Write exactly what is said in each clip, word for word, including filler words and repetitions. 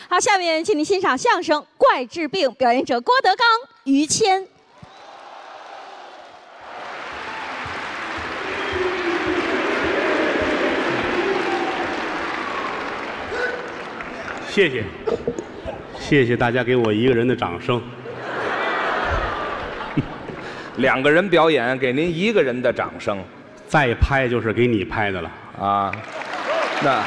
好，下面请您欣赏相声《怪治病》，表演者郭德纲、于谦。 谢谢，谢谢大家给我一个人的掌声。 两个人表演，给您一个人的掌声。 再拍就是给你拍的了啊！那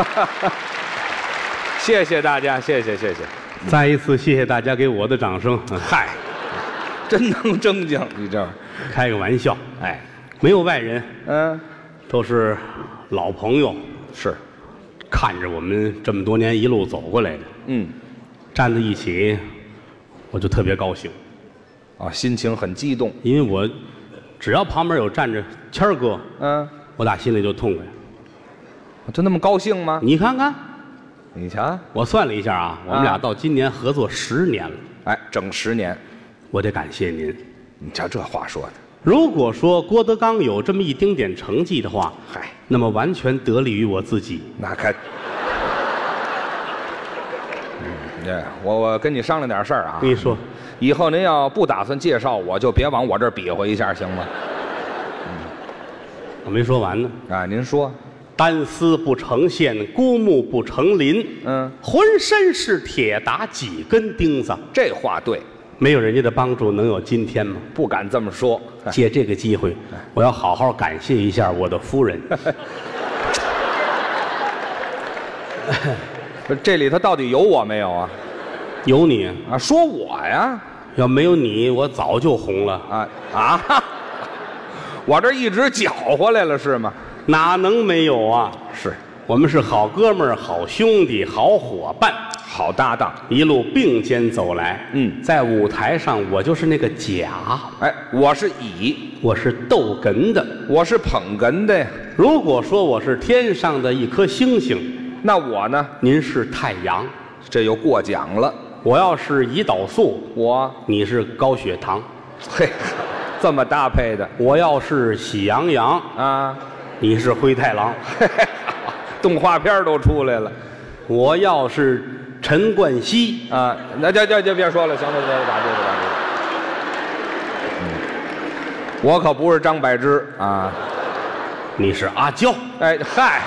谢谢大家，谢谢谢谢。 再一次谢谢大家给我的掌声。 嗨，真能正经，你这开个玩笑， 哎， 没有外人， 嗯， 都是老朋友， 是看着我们这么多年一路走过来的， 嗯， 站在一起，我就特别高兴啊，心情很激动， 因为我只要旁边有站着谦儿哥， 嗯， 我打心里就痛快。 就那么高兴吗？ 你看看， 你瞧， 我算了一下啊，我们俩到今年合作十年了， 哎，整十年， 我得感谢您。 你瞧这话说的， 如果说郭德纲有这么一丁点成绩的话， 嗨， 那么完全得力于我自己。 那可，嗯，对，我我跟你商量点事儿啊。 你说， 以后您要不打算介绍我，就别往我这儿比划一下，行吗？ 我没说完呢。 啊，您说。 单丝不成线，孤木不成林。 嗯， 浑身是铁，打几根钉子。 这话对， 没有人家的帮助，能有今天吗？ 不敢这么说。 借这个机会，我要好好感谢一下我的夫人。 这里头到底有我没有啊？ 有你啊，说我呀？ 要没有你，我早就红了啊啊！我这一直搅和来了是吗？ 哪能没有啊？ 是我们是好哥们儿、好兄弟、好伙伴、 好搭档， 一路并肩走来。 嗯， 在舞台上我就是那个甲， 哎，我是乙， 我是逗哏的， 我是捧哏的。 如果说我是天上的一颗星星， 那我呢？ 您是太阳， 这又过奖了。 我要是胰岛素， 我你是高血糖。 嘿，这么搭配的。 我要是喜羊羊啊。 你是灰太狼， 动画片都出来了。 我要是陈冠希啊，那就就就别说了，行了，行了，打住了，打住了。嗯，我可不是张柏芝啊， 你是阿娇。 哎嗨，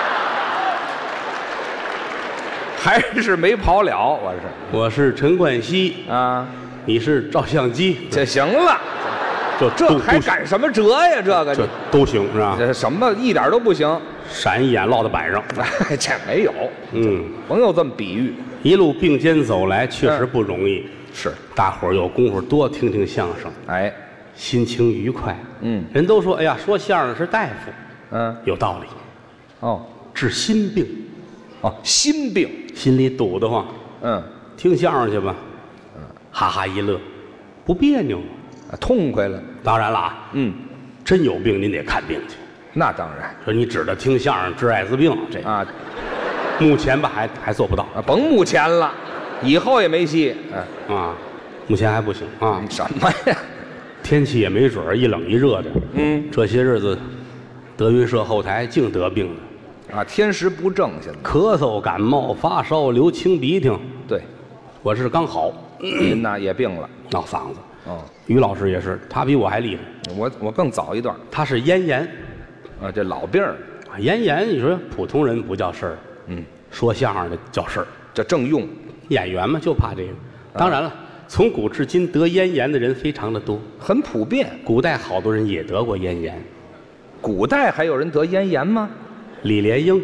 还是没跑了，我是。 我是陈冠希啊， 你是照相机， 这行了。 这这还赶什么辙呀？这个这都行是吧？ 这什么一点都不行， 闪一眼落到板上。 哎，这没有， 嗯， 甭有这么比喻。 一路并肩走来，确实不容易。 是， 大伙儿有功夫多听听相声， 哎， 心情愉快。 嗯， 人都说，哎呀，说相声是大夫， 嗯， 有道理。 哦， 治心病， 哦，心病， 心里堵得慌。 嗯， 听相声去吧，嗯，哈哈一乐，不别扭。 痛快了， 当然了啊， 嗯， 真有病您得看病去， 那当然。 说你指着听相声治艾滋病，这啊， 目前吧还还做不到啊，甭目前了，以后也没戏， 嗯、啊，目前还不行啊。 什么呀？ 天气也没准儿，一冷一热的， 嗯， 这些日子，德云社后台净得病的， 啊，天时不正，现在咳嗽、感冒、发烧、流清鼻涕， 对， 我是刚好， 您呐也病了， 闹嗓子。 哦， 于老师也是，他比我还厉害。 我我更早一段， 他是咽炎， 啊，这老病儿， 咽炎，你说普通人不叫事儿， 嗯， 说相声的叫事儿， 这正用。 演员嘛就怕这个。当然了，从古至今得咽炎的人非常的多， 很普遍。 古代好多人也得过咽炎。 古代还有人得咽炎吗？ 李莲英，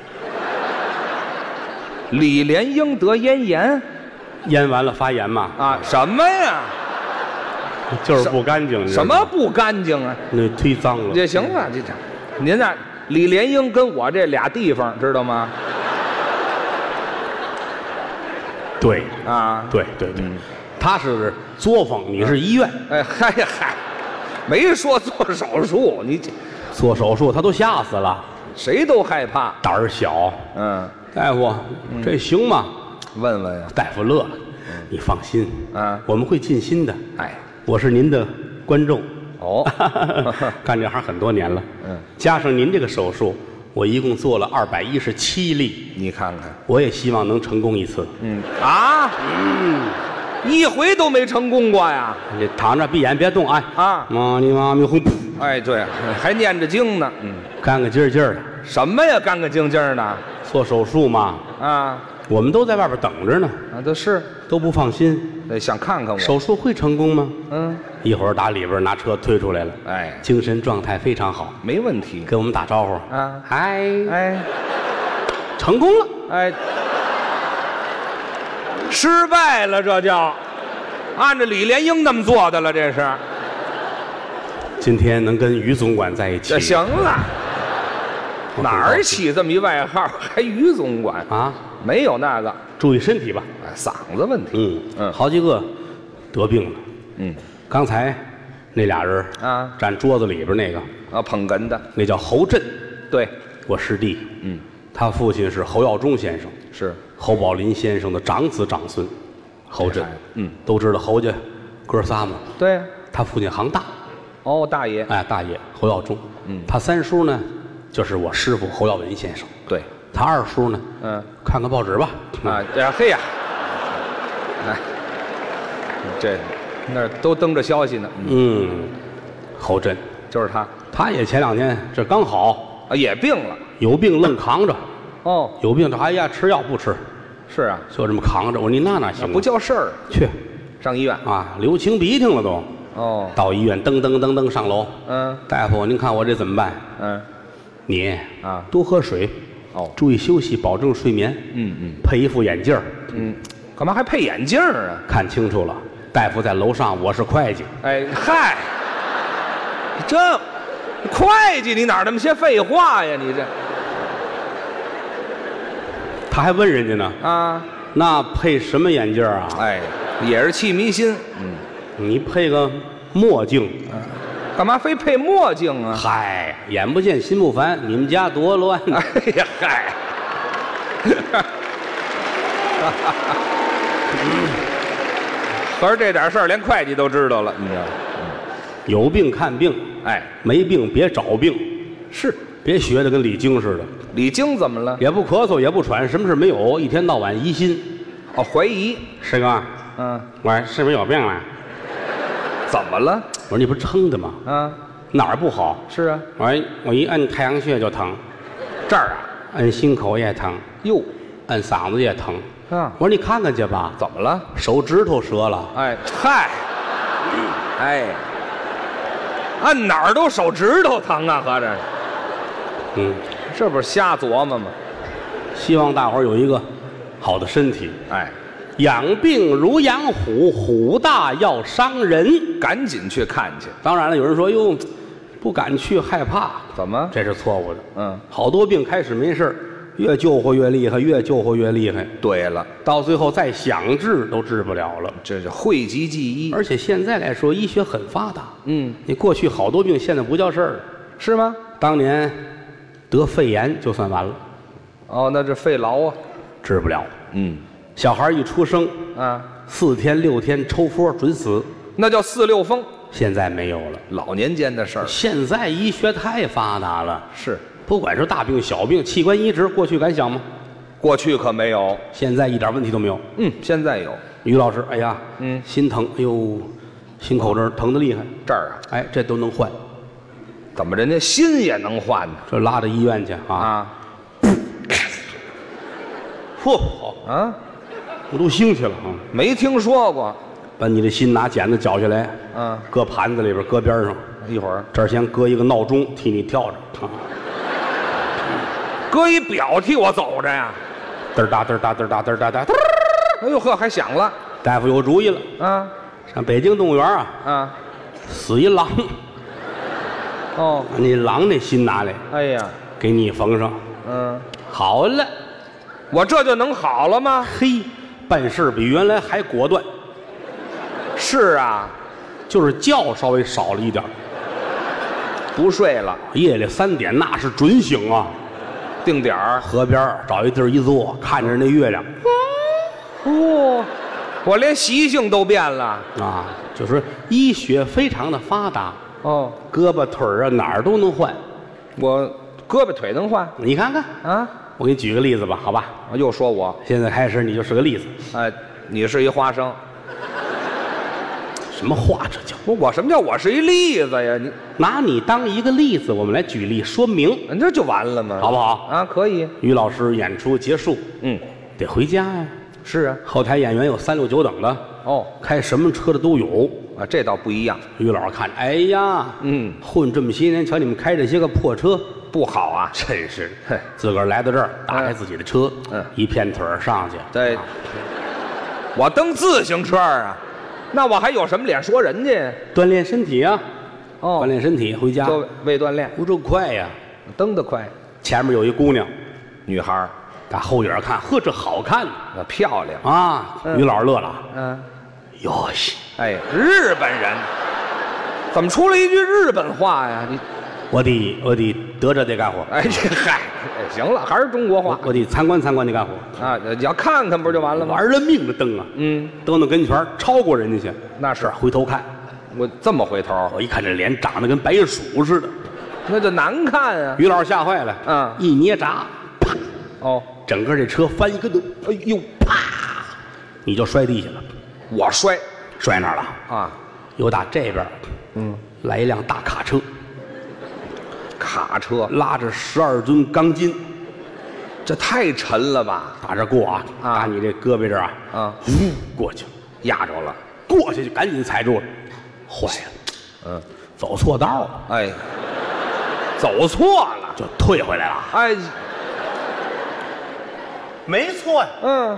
李莲英得咽炎， 咽完了发炎嘛？ 啊，什么呀？ 就是不干净。 什么不干净啊？ 那忒脏了。 这行了，这这，您那李莲英跟我这俩地方知道吗？ 对啊， 对对对，他是作坊，你是医院。 哎嗨嗨，没说做手术，你这做手术他都吓死了， 谁都害怕， 胆儿小。 嗯， 大夫，这行吗？ 问问呀。 大夫乐了，你放心， 啊， 我们会尽心的。 哎， 我是您的观众。 哦， 干这行很多年了， 嗯， 加上您这个手术， 我一共做了二百一十七例， 你看看， 我也希望能成功一次。 嗯啊，嗯，一回都没成功过呀。 你躺着闭眼别动，哎啊， 妈你妈咪轰， 哎，对，还念着经呢。嗯， 干个劲儿劲儿的。 什么呀，干干净净的。 做手术嘛， 啊， 我们都在外边等着呢， 啊，这是， 都不放心。 对，想看看我。 手术会成功吗？ 嗯， 一会儿打里边拿车推出来了， 哎， 精神状态非常好， 没问题。 跟我们打招呼啊， 嗨， 哎， 成功了， 哎，失败了，这叫按照李莲英那么做的了，这是。 今天能跟于总管在一起， 这行了。哪儿起这么一外号？还于总管啊？ 没有那个， 注意身体吧。 哎，嗓子问题。 嗯嗯， 好几个得病了。 嗯， 刚才那俩人啊， 站桌子里边那个啊，捧哏的， 那叫侯震， 对， 我师弟。 嗯， 他父亲是侯耀中先生， 是侯宝林先生的长子长孙，侯震。 嗯， 都知道侯家哥仨嘛。 对， 他父亲行大。 哦，大爷。 哎，大爷侯耀中。 嗯， 他三叔呢，就是我师傅侯耀文先生。 对， 他二叔呢， 嗯， 看看报纸吧。 啊，这嘿呀，哎，这那儿都登着消息呢。 嗯，侯震就是他他也前两天这刚好啊，也病了。 有病愣扛着， 哦， 有病这哎呀吃药不吃， 是啊， 就这么扛着。我说你那哪行啊？ 不叫事儿， 去上医院啊，流清鼻涕了都。 哦， 到医院噔噔噔噔上楼。 嗯， 大夫，您看我这怎么办？ 嗯， 你啊多喝水， 哦， 注意休息，保证睡眠。 嗯嗯配一副眼镜儿， 嗯，干嘛还配眼镜儿啊？ 看清楚了。大夫在楼上，我是会计。 哎嗨，这会计你哪儿那么些废话呀？你这他还问人家呢， 啊， 那配什么眼镜儿啊？ 哎，也是气迷心。嗯， 你配个墨镜。 干嘛非配墨镜啊？ 嗨，眼不见心不烦，你们家多乱呐！ 哎呀嗨，合着这点事儿连会计都知道了，你知道吗？ 有病看病， 哎， 没病别找病， 是别学的跟李菁似的， 李菁怎么了？ 也不咳嗽也不喘，什么事没有，一天到晚疑心。 哦，怀疑。 师哥， 嗯， 我是不是有病了？ 怎么了？ 我说你不是撑的吗？ 啊， 哪儿不好？ 是啊， 我我一摁太阳穴就疼， 这儿啊， 摁心口也疼， 哟， 摁嗓子也疼。 啊， 我说你看看去吧， 怎么了？ 手指头折了。 哎，嗨，哎，按哪儿都手指头疼啊，合着， 嗯， 这不是瞎琢磨吗？ 希望大伙儿有一个好的身体。 哎， 养病如养虎，虎大要伤人。 赶紧去看去。 当然了，有人说哟，不敢去，害怕， 怎么？ 这是错误的。 嗯， 好多病开始没事儿越救活越厉害，越救活越厉害， 对了， 到最后再想治都治不了了。 这是讳疾忌医。 而且现在来说，医学很发达。 嗯， 你过去好多病，现在不叫事儿了。 是吗？ 当年得肺炎就算完了， 哦，那这肺痨啊。 治不了。 嗯， 小孩一出生， 啊， 四天六天抽风准死。 那叫四六风， 现在没有了。 老年间的事儿。 现在医学太发达了， 是， 不管是大病小病，器官移植，过去敢想吗？ 过去可没有。 现在一点问题都没有。 嗯，现在有。 于老师，哎呀， 嗯， 心疼，哎呦，心口这儿疼得厉害， 这儿啊， 哎，这都能换， 怎么人家心也能换呢？ 这拉到医院去啊！ 啊嚯，好， 啊， 我都兴去了啊！ 没听说过。 把你的心拿剪子绞下来， 嗯， 搁盘子里边，搁边上， 一会儿这儿先搁一个闹钟，替你跳着啊， 搁一表替我走着呀。 嘚儿哒嘚儿哒嘚儿哒嘚儿哒哒。 哎呦呵，还响了。 大夫有主意了， 啊上北京动物园啊， 啊， 死一狼， 哦， 把那狼那心拿来， 哎呀， 给你缝上， 嗯， 好了， 我这就能好了吗？ 嘿，办事比原来还果断， 是啊， 就是觉稍微少了一点儿， 不睡了， 夜里三点那是准醒啊， 定点儿。 河边儿找一地儿一坐，看着那月亮哦，我连习性都变了。 啊，就是医学非常的发达， 哦， 胳膊腿儿啊哪儿都能换。 我胳膊腿能换你看看啊？ 我给你举个例子吧，好吧？ 又说我， 现在开始你就是个例子。 哎，你是一花生。 什么话这叫？ 我我什么叫我是一例子呀？你拿你当一个例子，我们来举例说明， 这就完了吗？ 好不好？ 啊，可以。 于老师演出结束， 嗯， 得回家呀。 是啊。 后台演员有三六九等的， 哦， 开什么车的都有啊，这倒不一样。 于老师看着，哎呀， 嗯， 混这么些年，瞧你们开这些个破车， 不好啊， 真是嘿， 自个儿来到这儿，打开自己的车， 嗯， 一片腿儿上去， 对，我蹬自行车啊，那我还有什么脸说人家？ 锻炼身体啊， 哦锻炼身体，回家就为锻炼， 不这快呀。 蹬得快。 前面有一姑娘， 女孩儿， 打后眼看，呵，这好看呐那漂亮。 啊！ 嗯于老师乐了， 嗯， 哟西， 哎，日本人，怎么出了一句日本话呀？你， 我得我得得着得干活， 哎，这嗨，哎行了，还是中国话我我得参观参观得干活， 啊？你要看看不就完了吗？ 玩了命的蹬啊！ 嗯， 蹬到跟前儿超过人家去， 那是回头看， 我这么回头， 我一看这脸长得跟白鼠似的， 那就难看啊。 于老师吓坏了， 嗯一捏闸，啪， 哦， 整个这车翻一跟头， 哎呦， 啪，你就摔地下了， 我摔摔那儿了。 啊， 又打这边， 嗯， 来一辆大卡车， 卡车， 拉着十二吨钢筋， 这太沉了吧？ 打这过啊， 啊打你这胳膊这儿啊， 啊， 呜过去， 压着了。 过去就赶紧踩住了，坏了， 嗯， 走错道了， 哎，走错了。 就退回来了。 哎， 没错呀， 嗯，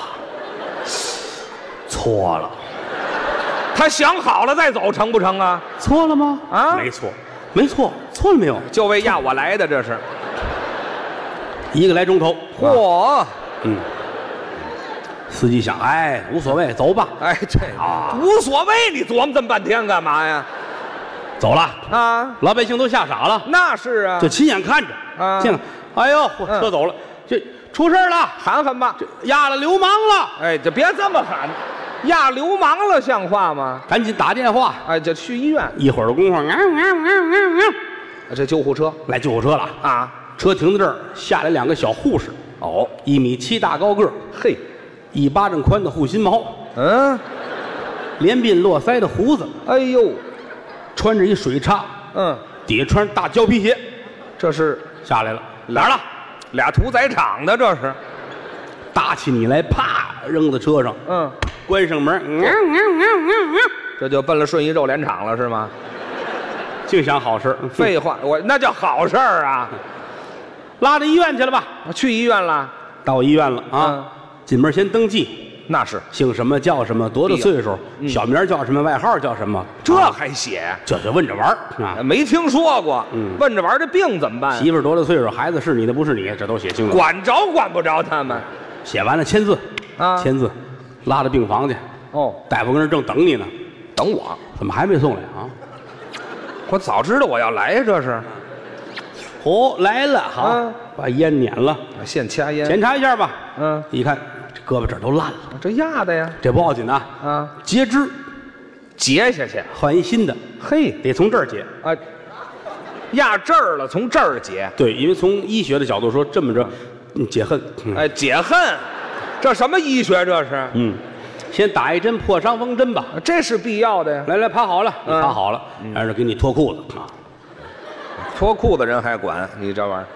错了， 他想好了再走成不成啊？ 错了吗？ 啊没错，没错，错了没有？ 就为压我来的，这是。 一个来钟头， 嚯， 嗯，司机想，哎，无所谓，走吧， 哎，这啊无所谓，你琢磨这么半天干嘛呀？ 走了， 啊， 老百姓都吓傻了， 那是啊， 就亲眼看着， 啊见了，哎呦， 嗯车走了，这出事儿了， 喊喊吧。 压了流氓了， 哎，就别这么喊，压流氓了，像话吗？ 赶紧打电话， 哎，就去医院。 一会儿的功夫，啊啊啊啊啊这救护车来救护车了， 啊， 车停在这儿，下来两个小护士， 哦， 一米七大高个儿， 嘿， 一巴掌宽的护心毛， 嗯， 连鬓络腮的胡子， 哎呦， 穿着一水叉， 嗯， 底下穿着大胶皮鞋， 这是下来了，哪儿了？ 俩屠宰场的，这是， 搭起你来，啪扔在车上， 嗯， 关上门，嗯嗯嗯嗯嗯这就奔了顺义肉联厂了是吗？ 净想好事， 废话，我那叫好事儿啊！ 拉到医院去了吧？ 去医院了， 到医院了啊嗯， 进门先登记， 那是， 姓什么叫什么，多大岁数， 嗯小名叫什么，外号叫什么， 这啊还写？ 这就问着玩儿啊。 没听说过。 嗯问着玩儿这病怎么办？ 媳妇儿多大岁数，孩子是你的不是你，这都写清楚。 管着管不着他们写完了签字， 啊？ 签字，拉到病房去， 哦， 大夫跟那儿正等你呢， 等我， 怎么还没送来啊？ 我早知道我要来，这是哦，来了，好啊， 把烟捻了， 现掐烟。 检查一下吧。 嗯， 一看这胳膊这儿都烂了， 这压的呀这不要紧啊， 啊， 截肢， 截下去。 换一新的， 嘿得从这儿截。 啊，压这儿了，从这儿截。 对，因为从医学的角度说，这么着，嗯解恨。嗯哎，解恨，这什么医学？这是？ 嗯，先打一针破伤风针吧。 这是必要的呀。 来来，趴好了，你嗯趴好了，然后给你脱裤子啊。 脱裤子人还管你这玩意儿？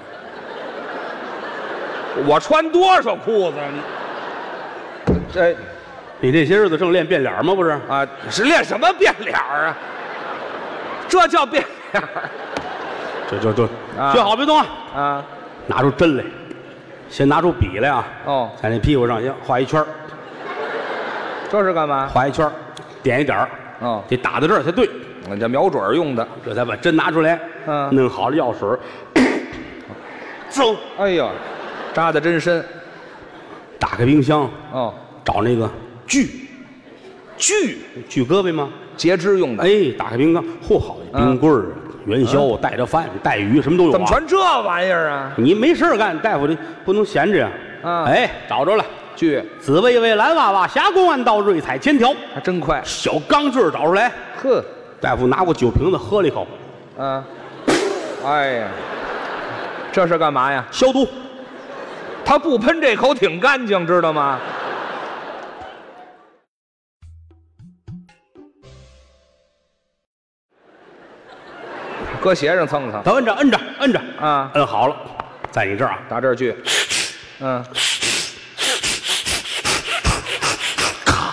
我穿多少裤子啊？你这你这些日子正练变脸吗？不是？ 啊，是练什么变脸儿啊？这叫变脸儿这这这， 啊学好别动啊！ 啊？ 拿出针来，先拿出笔来啊！ 哦， 在那屁股上先画一圈儿， 这是干嘛？ 画一圈儿，点一点儿， 哦， 得打到这儿才对， 我这瞄准儿用的。 这才把针拿出来， 嗯弄好了药水儿，走， 哎呦，扎的真深。 打开冰箱， 哦， 找那个锯， 锯锯胳膊吗？ 截肢用的。 哎，打开冰箱，嚯，好冰棍儿、元宵、带着饭、带鱼，什么都有啊。 怎么全这玩意儿啊？ 你没事儿干，大夫这不能闲着呀。 啊哎，找着了， 锯紫薇薇、蓝娃娃、霞公安道、瑞彩千条， 还真快。 小钢锯儿找出来。 呵， 大夫拿过酒瓶子喝了一口， 啊，哎呀， 这是干嘛呀？ 消毒。 他不喷这口挺干净，知道吗？搁鞋上蹭蹭， 他摁着摁着摁着啊， 摁好了，在你这儿啊， 打这儿去，嗯，咔，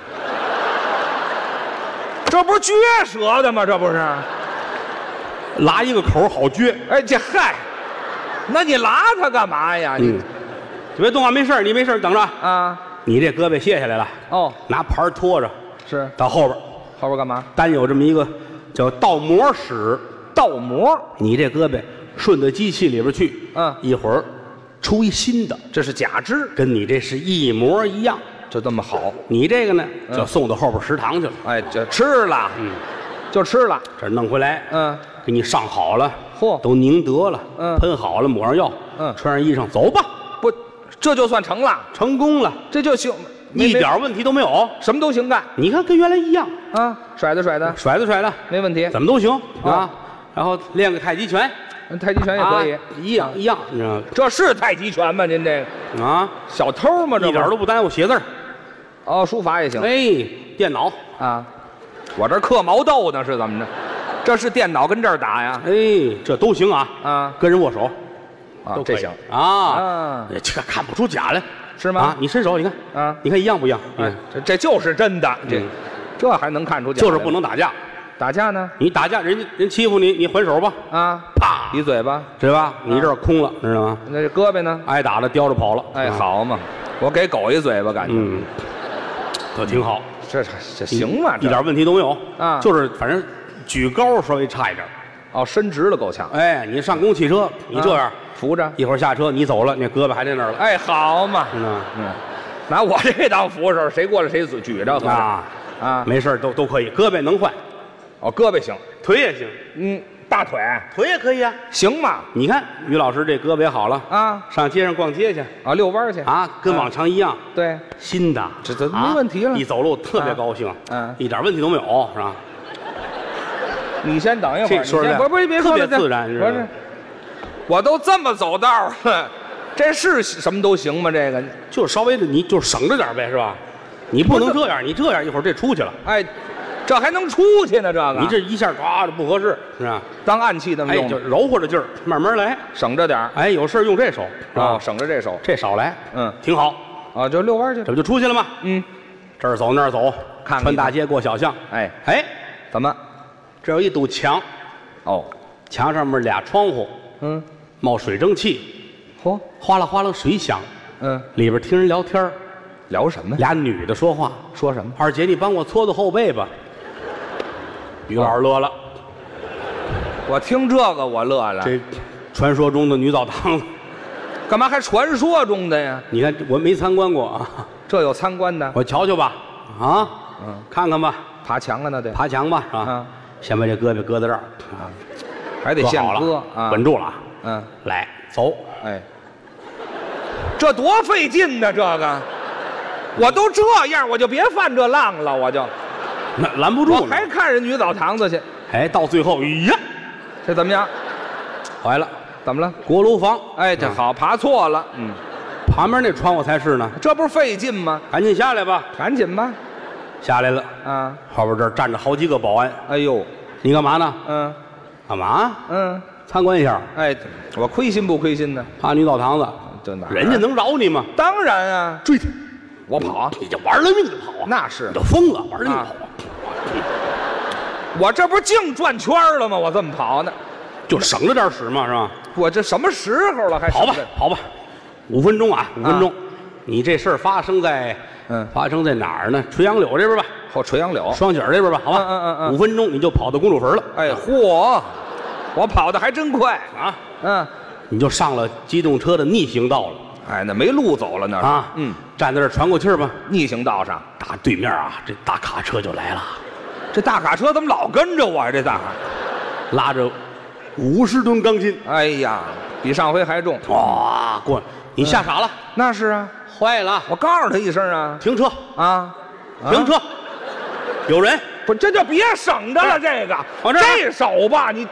这不是撅舌的吗？这不是， 拉一个口好撅。 哎，这嗨，那你拉它干嘛呀？你、 嗯、别动啊，没事，你没事，等着啊。 你这胳膊卸下来了， 哦， 拿盘拖着， 是到后边， 后边干嘛？ 单有这么一个叫倒模使。 倒模， 你这胳膊顺到机器里边去， 嗯， 一会儿出一新的， 这是假肢， 跟你这是一模一样， 就这么好。 你这个呢， 嗯、 就送到后边食堂去了。 哎，这吃了，嗯，就吃了。 这弄回来， 嗯， 给你上好了， 嚯， 都拧得了， 嗯， 喷好了，抹上药， 嗯， 穿上衣裳，走吧。 不，这就算成了， 成功了， 这就行， 一点问题都没有， 什么都行干。 你看跟原来一样啊，甩的甩的， 甩的甩的， 没问题， 怎么都行啊。 啊然后练个太极拳， 太极拳也可以， 啊、一样一样，你知道吗？ 这是太极拳吗？您这个啊， 小偷吗？这一点都不耽误写字儿。 哦，书法也行。 哎，电脑啊，我这刻毛豆呢，是怎么着？这是电脑跟这儿打呀？ 哎，这都行啊啊， 跟人握手， 啊， 都这行啊啊， 这看不出假来， 是吗？ 啊，你伸手，你看啊， 你看一样不一样？ 哎，这这就是真的，这这还能看出假？ 就是不能打架。 打架呢？ 你打架，人家人欺负你，你还手吧？ 啊， 啪， 一嘴巴， 对吧？你这儿空了，知道吗？ 那这胳膊呢？ 挨打了，叼着跑了。 哎，好嘛，我给狗一嘴巴，感觉嗯，都挺好。 这这行吗？ 一点问题都没有啊， 就是反正举高稍微差一点。 哦，伸直了够呛。 哎，你上公汽车，你这样扶着， 一会儿下车你走了，那胳膊还在那儿了。 哎，好嘛， 嗯嗯，拿我这当扶手，谁过来谁举着啊啊， 没事都都可以，胳膊能换。 哦，胳膊行， 腿也行， 嗯，大腿腿也可以啊， 行吗？ 你看于老师这胳膊也好了啊， 上街上逛街去啊，遛弯去啊，跟往常一样， 对， 新的， 这这没问题了， 一走路特别高兴， 嗯， 一点问题都没有，是吧？ 你先等一会儿， 说实在， 不是不是别说了，特别自然， 不是，我都这么走道了，这是什么都行吗？这个就稍微的，你就省着点呗，是吧？你不能这样，你这样一会儿这出去了， 哎。这还能出去呢？这个你这一下唰就不合适，是吧？ 当暗器那么用， 就柔和着劲儿，慢慢来， 省着点哎，有事用这手， 啊，省着这手， 这少来， 嗯， 挺好啊，就遛弯去， 这不就出去了吗？ 嗯， 这儿走那儿走， 看穿大街过小巷， 哎哎， 怎么？ 这有一堵墙， 哦， 墙上面俩窗户， 嗯， 冒水蒸气， 嚯， 哗啦哗啦水响， 嗯， 里边听人聊天， 聊什么？ 俩女的说话， 说什么？ 二姐，你帮我搓搓后背吧。于老师乐了， 我听这个我乐了。 这传说中的女澡堂子， 干嘛还传说中的呀？ 你看我没参观过啊， 这有参观的， 我瞧瞧吧，啊， 嗯， 看看吧， 爬墙啊，那得爬墙吧，是吧？ 啊， 先把这胳膊搁在这儿啊， 还得现搁啊， 稳住了， 嗯， 来走， 哎，这多费劲呢，这个，我都这样，我就别犯这浪了，我就。 那拦不住了， 我还看人女澡堂子去， 哎，到最后，哎呀， 这怎么样？ 坏了， 怎么了？ 锅炉房， 哎，这好，爬错了，嗯， 旁边那窗户才是呢， 这不是费劲吗？ 赶紧下来吧， 赶紧吧， 下来了， 啊， 后边这儿站着好几个保安， 哎呦， 你干嘛呢？ 嗯， 干嘛？ 嗯， 参观一下， 哎，我亏心不亏心呢？ 爬女澡堂子， 这哪？ 人家能饶你吗？ 当然啊， 追他， 我跑， 你就玩了命的跑啊！ 那是， 你都疯了，玩了命跑啊！ 我这不是净转圈了吗？我这么跑呢， 就省着点使嘛，是吧？ 我这什么时候了还跑吧，跑吧，五分钟啊，五分钟。你这事儿发生在， 嗯， 发生在哪儿呢？垂杨柳这边吧， 后垂杨柳， 双井这边吧，好吧？ 嗯嗯嗯， 五分钟你就跑到公主坟了。 哎，嚯，我跑的还真快啊！ 嗯， 你就上了机动车的逆行道了。 哎，那没路走了那啊，嗯，站在这儿喘口气儿吧。 逆行道上， 打对面啊，这大卡车就来了。 这大卡车怎么老跟着我呀？这大卡拉着五十吨钢筋， 哎呀，比上回还重。 哇，过，你吓傻了？ 嗯、那是啊， 坏了！ 我告诉他一声啊， 停车啊， 停车，啊、有人。 不，这就别省着了，这个往这这手吧，你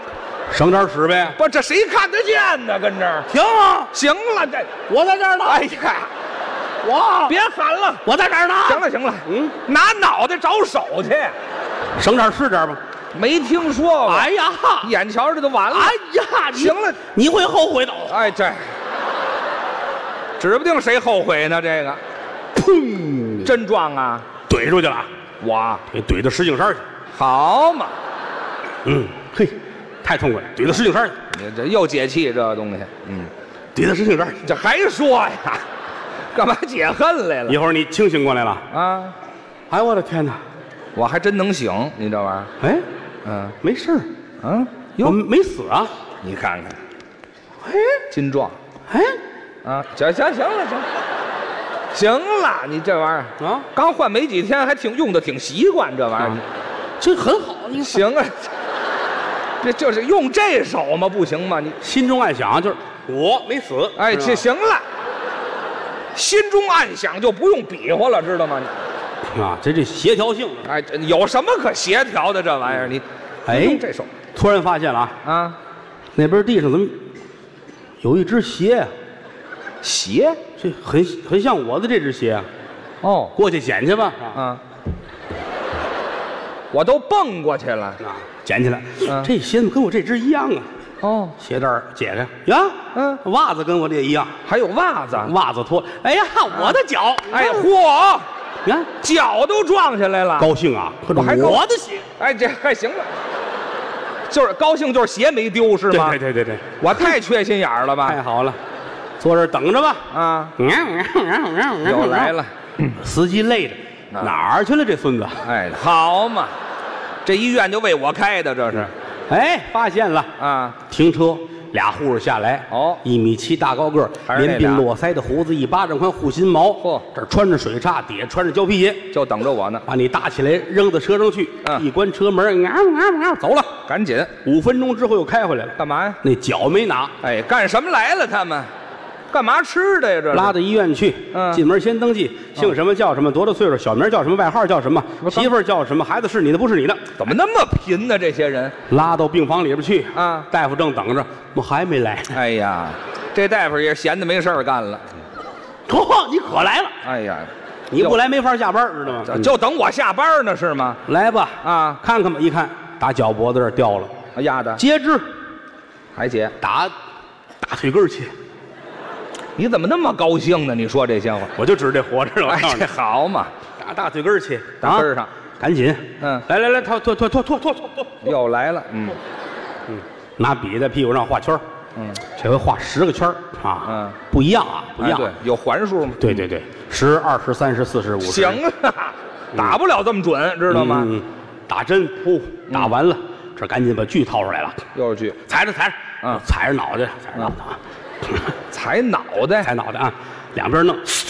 省点使呗。 不，这谁看得见呢？跟这儿停啊！ 行了，这我在这儿呢。 哎呀， 我别喊了， 我在这儿呢。 行了行了， 嗯， 拿脑袋找手去， 省点是点吧。 没听说过。 哎呀， 眼瞧着就完了。 哎呀，你行了， 你会后悔的。 哎，这指不定谁后悔呢。这个， 砰， 真撞啊！ 怼出去了， 哇， 给怼到石景山去。 好嘛， 嗯，嘿，太痛快了，怼到石景山去， 你这又解气这东西，嗯， 怼到石景山去。 这还说呀？干嘛解恨来了？ 一会儿你清醒过来了。 啊， 哎，我的天哪！ 我还真能醒，你这玩意儿， 哎， 嗯没事儿， 嗯， 我没死啊。 你看看， 哎金壮哎啊，行行行了行，行了，你这玩意儿啊， 刚换没几天，还挺用的挺习惯，这玩意儿， 啊这很好。你行啊，这就是用这手吗？不行吗？你心中暗想就是我没死。 哎， 是吧这行了，心中暗想就不用比划了，知道吗？你啊，这这协调性。 哎，这有什么可协调的？这玩意儿，你哎用这手突然发现了啊， 啊， 那边地上怎么有一只鞋啊？ 鞋这很很像我的这只鞋啊。 哦过去捡去吧。啊， 啊，我都蹦过去了。 啊捡起来。 嗯这鞋怎么跟我这只一样啊？ 哦， 鞋带儿解开呀， 嗯， 袜子跟我这一样， 还有袜子。 袜子脱。哎呀，我的脚！ 哎，嚯， 你看脚都撞下来了。 高兴啊！ 我还高我的鞋。 哎，这还行了，就是高兴，就是鞋没丢是吗？ 对对对对对， 我太缺心眼儿了吧？ 太好了，坐这儿等着吧。 啊， 又又来了。 司机累的啊哪儿去了？这孙子！ 哎，好嘛，这医院就为我开的，这是哎，发现了， 啊。 停车，俩护士下来。 哦一米七大高个儿， 还是那俩连鬓络腮的胡子，一巴掌宽护心毛。 嚯这儿穿着水叉，底下穿着胶皮鞋， 就等着我呢， 把你搭起来扔到车上去。 嗯一关车门，啊啊啊，走了。 赶紧五分钟之后又开回来了， 干嘛呀？ 那脚没拿， 哎，干什么来了？他们干嘛吃的呀？这是拉到医院去。 嗯进门先登记，姓什么叫什么，多大岁数，小名叫什么，外号叫什么， 不是媳妇儿叫什么，孩子是你的不是你的。 怎么那么贫呢？这些人拉到病房里边去。 啊大夫正等着，我还没来。 哎呀，这大夫也闲的没事儿干了。 嚯，你可来了！ 哎呀， 你不来没法下班，知道吗？ 就就等我下班呢，是吗？ 来吧， 啊， 看看吧。一看，打脚脖子这儿掉了， 压的截肢， 还姐， 打大腿根儿去。 你怎么那么高兴呢？你说这些话， 我就指这活着了。 哎，这好嘛， 打大腿根儿去， 大根儿上啊赶紧。 嗯来来来，拖拖拖拖拖拖拖拖， 又来了，嗯拿笔在屁股上画圈儿， 嗯， 这回画十个圈儿啊， 嗯， 不一样啊，不一样。 哎对，有环数吗？ 对对对，十、二十、三十、四十、五十。 行了，打不了这么准，知道吗？ 嗯，打针，噗，打完了，这赶紧把锯掏出来了， 又是句踩着踩着， 嗯踩着脑袋，踩着脑袋啊， 踩脑袋， 踩脑袋啊，两边弄，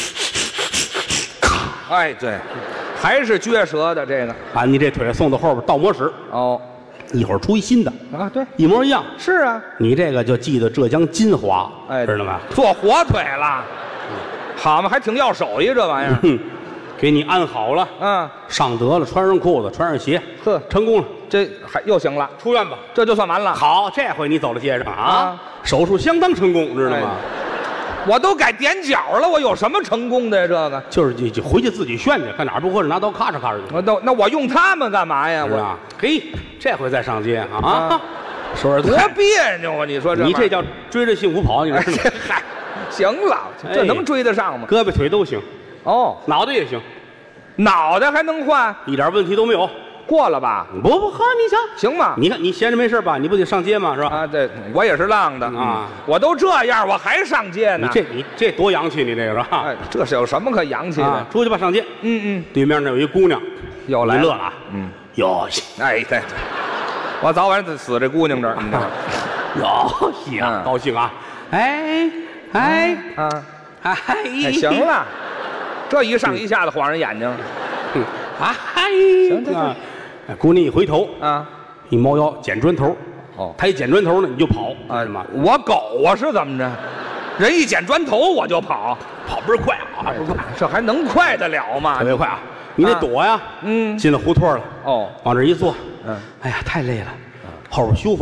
哎，对，还是撅折的这个。 把你这腿送到后边倒模室， 哦， 一会儿出一新的， 啊，对， 一模一样。 是啊， 你这个就寄到浙江金华， 哎， 知道吗？ 做火腿了，好嘛，还挺要手艺这玩意儿。 哼，给你安好了， 嗯， 上得了，穿上裤子，穿上鞋， 呵， 成功了， 这还又行了， 出院吧。 这就算完了。 好，这回你走到街上啊啊， 手术相当成功，知道吗？ 我都改踮脚了，我有什么成功的呀？这个， 就是就就回去自己炫去，看哪儿不合适拿刀咔嚓咔嚓去， 我都那我用他们干嘛呀？我是吧？嘿，这回再上街啊啊， 说实多在， 别扭啊！你说这你这玩意叫追着幸福跑，你儿，哎知道吗？ 这嗨，行了，这能追得上吗？ 胳膊腿都行， 哦， 脑袋也行， 脑袋还能换？ 一点问题都没有。 过了吧？ 不不呵，你瞧， 行吗？ 你看你闲着没事吧？你不得上街吗？是吧？ 啊，对，我也是浪的啊， 我都这样，我还上街呢。 你这你这多洋气，你这个是吧？ 哎，这是有什么可洋气的啊？，出去吧，上街。 嗯嗯， 对面那有一姑娘， 又来你乐了啊？ 嗯， 哟哎，对，我早晚得死这姑娘这儿，你知道吗？ 哟西啊， 嗯高兴啊！哎哎啊， 哎， 哎，行了，这一上一下子晃人眼睛嗯，哎， 行行啊！哎姑娘一回头， 啊。 一猫腰捡砖头， 哦她一捡砖头呢，你就跑， 啊是吗？ 我狗啊是怎么着？人一捡砖头我就跑， 跑倍儿快啊，倍儿快， 这还能快得了吗特？别快啊！你得躲呀， 嗯， 进了胡同了， 哦， 往这一坐， 嗯， 哎呀，太累了，后边修房，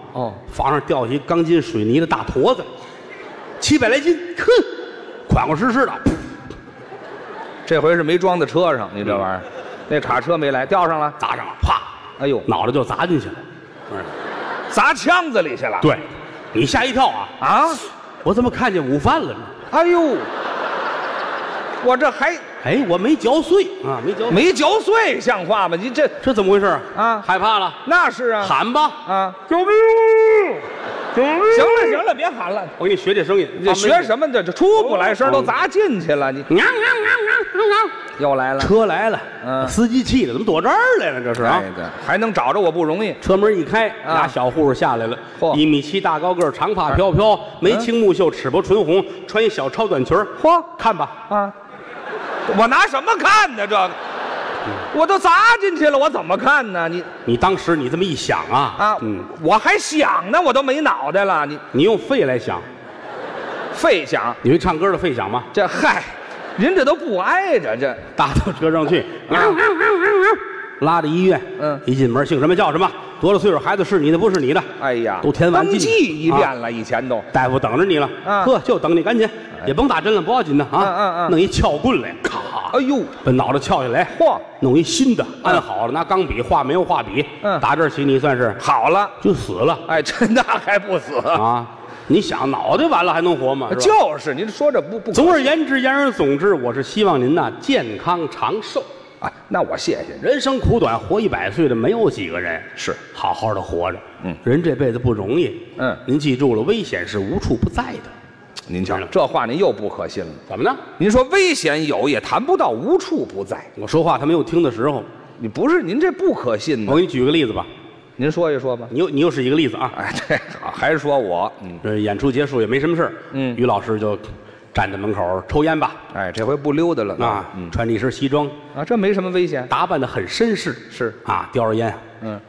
哦， 房上掉下一钢筋水泥的大坨子，七百来斤，哼，款款实实的。 这回是没装在车上，你这玩意儿，那卡车没来，吊上了， 砸上了，啪！ 哎呦， 脑袋就砸进去了， 砸腔子里去了。 对，你吓一跳啊啊！ 我怎么看见午饭了呢？ 哎呦，我这还哎，我没嚼碎啊，没嚼， 没嚼碎，像话吗？你这这怎么回事啊？ 害怕了？ 那是啊， 喊吧！ 啊， 救命！救命！ 行了行了，别喊了， 我给你学这声音， 你学什么？这这出不来声，都砸进去了，你娘娘娘娘娘！ 又来了， 车来了， 嗯， 司机气的，怎么躲这儿来了？这是啊， 对，还能找着我不容易。 车门一开，俩小护士下来了，一米七大高个，长发飘飘，眉清目秀，齿薄唇红，穿一小超短裙嚯，看吧， 啊，我拿什么看呢？这个，我都砸进去了，我怎么看呢？你你当时你这么一想啊， 啊，嗯，我还想呢，我都没脑袋了。你你用肺来想， 肺想， 你会唱歌的肺想吗？ 这嗨。您这都不挨着，这搭到车上去，拉到医院，嗯，一进门姓什么叫什么，多大岁数孩子是你的不是你的， 哎呀， 都填完登记一遍了，以前都大夫等着你了，呵，就等你赶紧，也甭打针了，不要紧的啊， 嗯嗯嗯， 弄一撬棍来，咔， 哎呦， 把脑袋撬下来， 嚯， 弄一新的，安好了，拿钢笔画没有画笔，嗯，打这儿起你算是好了， 就死了， 哎，真的还不死啊。你想脑袋完了还能活吗？ 就是您说这不不。 总而言之，言而总之，我是希望您呐健康长寿啊。那我谢谢。 人生苦短，活一百岁的没有几个人是好好的活着。 嗯， 人这辈子不容易。 嗯， 您记住了，危险是无处不在的。 您瞧，这话您又不可信了。 怎么呢？ 您说危险有，也谈不到无处不在。 我说话他没有听的时候。 你不是您这不可信呢。 我给你举个例子吧。 您说一说吧， 你又你又是一个例子啊！ 哎，对，还是说我，嗯， 这演出结束也没什么事嗯，于老师就站在门口抽烟吧， 哎，这回不溜达了啊，嗯，穿着一身西装啊，这没什么危险， 打扮的很绅士， 是啊，叼着烟， 嗯，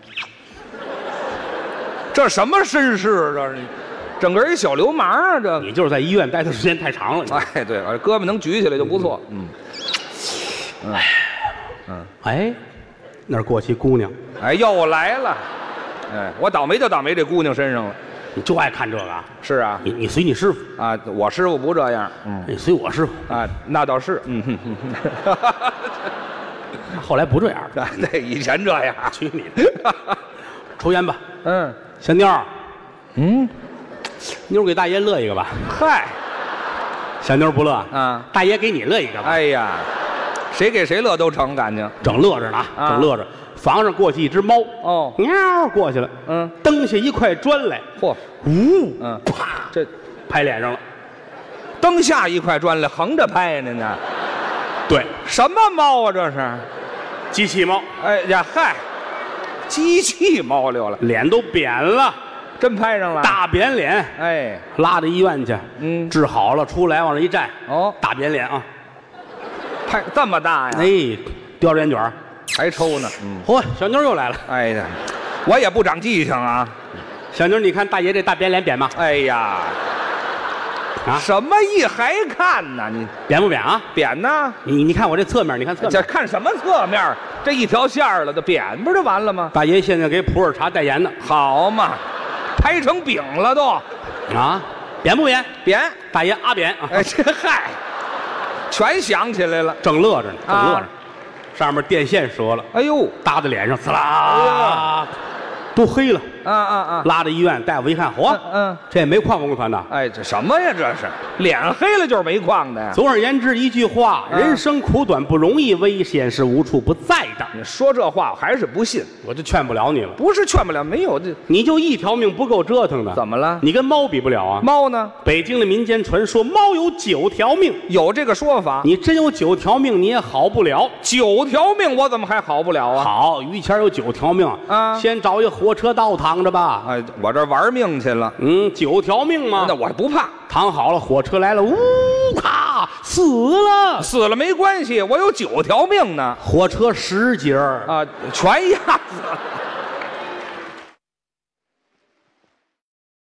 这什么绅士？这是，整个一小流氓啊！这你就是在医院待的时间太长了， 哎，对，胳膊能举起来就不错，嗯， 哎，嗯，哎，那儿过去姑娘， 哎，又来了。哎，我倒霉就倒霉这姑娘身上了。 你就爱看这个啊？ 是啊， 你你随你师傅啊，我师傅不这样。 嗯，你随我师傅啊，那倒是。嗯哼哼。 后来不这样了。对，以前这样。 去你的！抽烟吧。 嗯。 小妞儿。 嗯。 妞儿给大爷乐一个吧。 嗨。 小妞儿不乐啊， 大爷给你乐一个吧。 哎呀，谁给谁乐都成，感情整乐着呢，整乐着。房上过去一只猫， 哦， 喵过去了， 嗯， 蹬下一块砖来， 嚯， 呜， 嗯， 啪， 这拍脸上了， 蹬下一块砖来，横着拍呢呢。 对， 什么猫啊？这是机器猫。 哎呀，嗨，机器猫溜了， 脸都扁了， 真拍上了， 大扁脸。 哎， 拉到医院去， 嗯， 治好了，出来往这一站， 哦， 大扁脸啊， 拍这么大呀？ 哎，叼着烟卷还抽呢。嗯， 嚯，小妞又来了。 哎呀，我也不长记性啊。 小妞，你看大爷这大扁脸扁吗？ 哎呀，啊，什么意还看呢？你扁不扁啊？ 扁呢。 你你看我这侧面，你看侧面。 这看什么侧面？这一条线了，这扁不就完了吗？ 大爷现在给普洱茶代言呢。 好嘛，拍成饼了都。 啊，扁不扁？ 扁。 大爷阿扁。 哎，这嗨，全想起来了， 正乐着呢，正乐着。上面电线折了， 哎呦， 搭在脸上，呲啦，都黑了。 啊啊啊！ 拉到医院，大夫一看，嚯， 嗯， 这煤矿工团的。 哎，这什么呀？这是脸黑了就是煤矿的呀。 总而言之，一句话，人生苦短不容易，危险是无处不在的。 你说这话我还是不信， 我就劝不了你了。 不是劝不了，没有这， 你就一条命不够折腾的。 怎么了？ 你跟猫比不了啊。 猫呢？ 北京的民间传说，猫有九条命， 有这个说法。 你真有九条命，你也好不了。 九条命，我怎么还好不了啊？ 好，于谦有九条命啊， 先找一火车道躺着吧。 哎，我这玩命去了。 嗯，九条命吗？ 那我不怕。 躺好了，火车来了，呜咔，死了。 死了没关系，我有九条命呢。 火车十节儿啊，全压死了。